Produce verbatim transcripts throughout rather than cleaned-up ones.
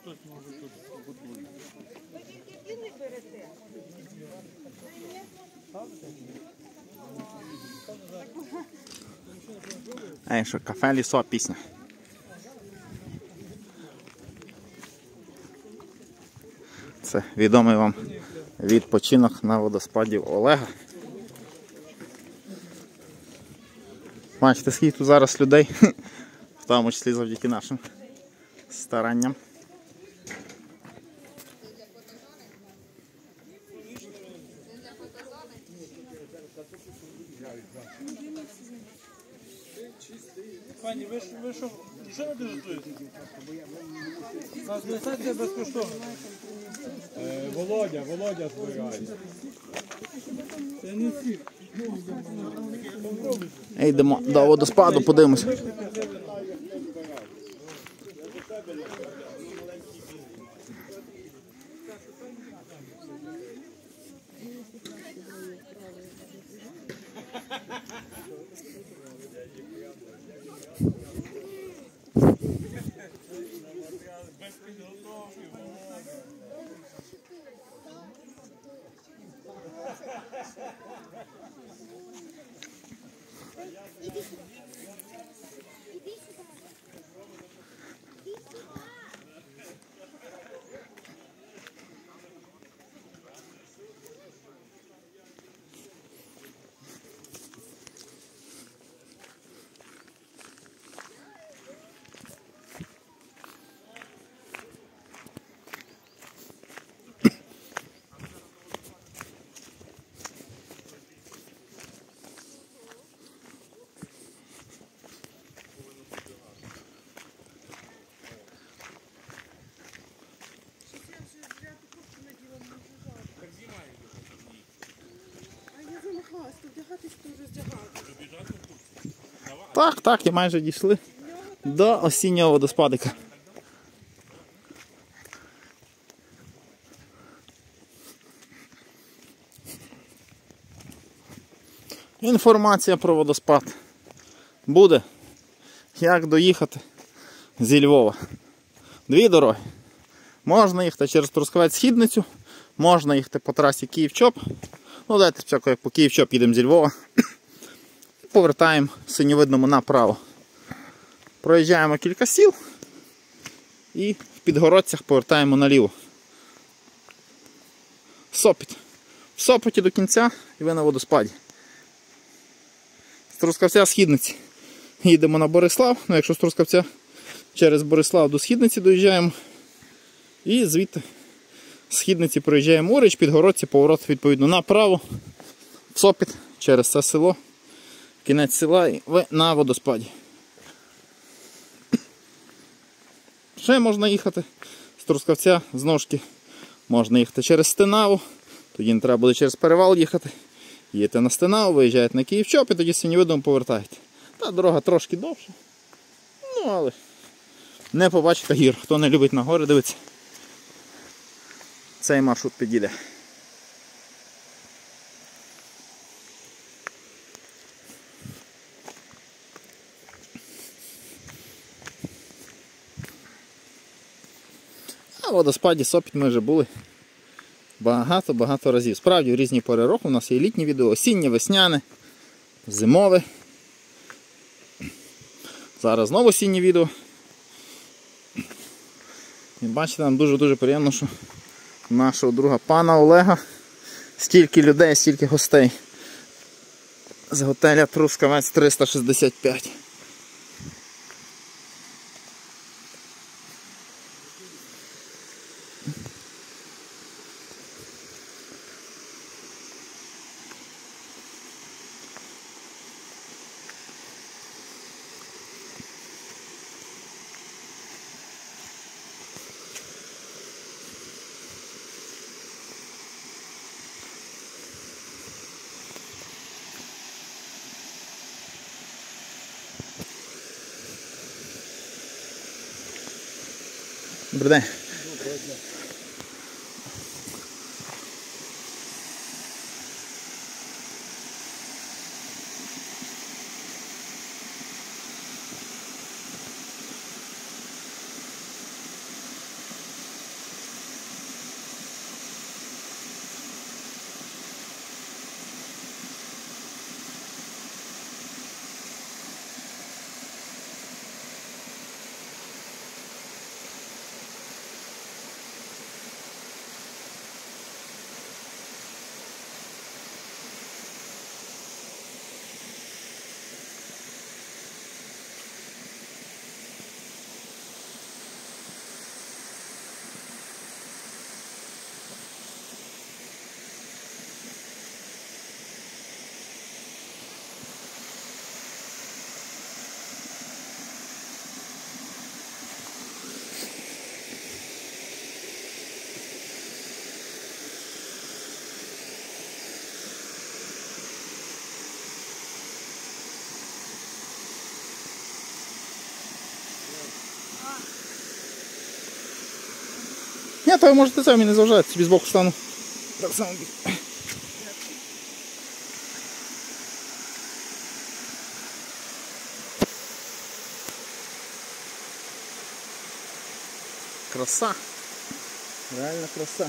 хтось може тут готує. Ви тільки білий берете? Ей, що кафе Лісо, пісня. Це відомий вам відпочинок на водоспаді Олега. Бачите, скільки тут зараз людей, в тому числі завдяки нашим старанням. Пані, ви, ви що, що ви дегустуєте? Нас несете безкоштовно. Е, Володя, Володя збирає. Це не всі. Йдемо до водоспаду, подивимось. Так, так, і майже дійшли до осіннього водоспадика. Інформація про водоспад буде, як доїхати зі Львова. Дві дороги. Можна їхати через Трускавець-Східницю, можна їхати по трасі Київ-Чоп. Ну, давайте спочатку по Київ-Чоп їдемо зі Львова. Повертаємо в Синьовидному направо. Проїжджаємо кілька сіл і в Підгородцях повертаємо наліво. Сопіт. В Сопоті до кінця і ви на водоспаді. З Трускавця Східниці їдемо на Борислав. Ну, якщо з Трускавця через Борислав до Східниці доїжджаємо. І звідти з Східниці проїжджаємо Урич, Підгородці, поворот відповідно направо. В Сопіт через це село. Кінець села і ви на водоспаді. Ще можна їхати з Трускавця, знову ж таки, можна їхати через Стинаву, тоді не треба буде через перевал їхати. Їдете на Стинаву, виїжджаєте на Київ-Чоп і тоді з Синьовидом повертаєте. Та дорога трошки довша, ну але не побачите гір. Хто не любить на гори, дивиться, цей маршрут підійде. На водоспаді Сопіт ми вже були багато-багато разів. Справді, в різні пори року у нас є літні відео, осіннє, весняне, зимове. Зараз знову осіннє відео. І бачите, нам дуже-дуже приємно, що у нашого друга пана Олега стільки людей, стільки гостей з готеля Трускавець триста шістдесят п'ять. Добрий день. Ні, то ви можете самі не заважати, собі збоку стану. Так само. Краса. Реально краса.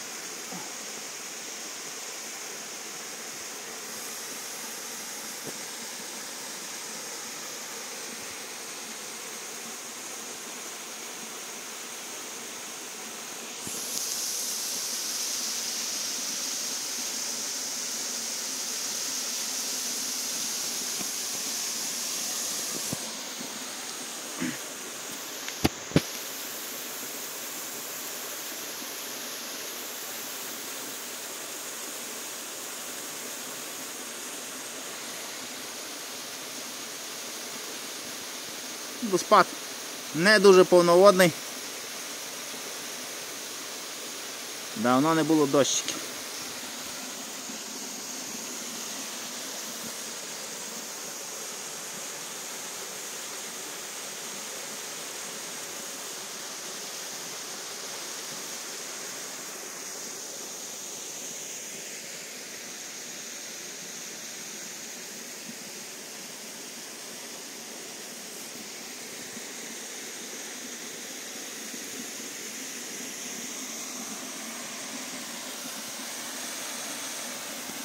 Водоспад не дуже повноводний. Давно не було дощиків.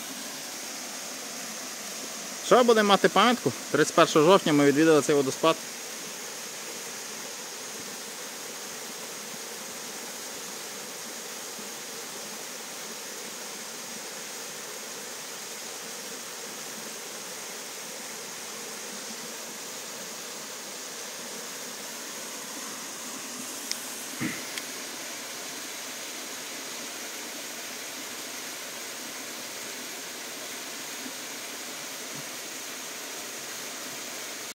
Що, будемо мати пам'ятку? тридцять першого жовтня ми відвідали цей водоспад.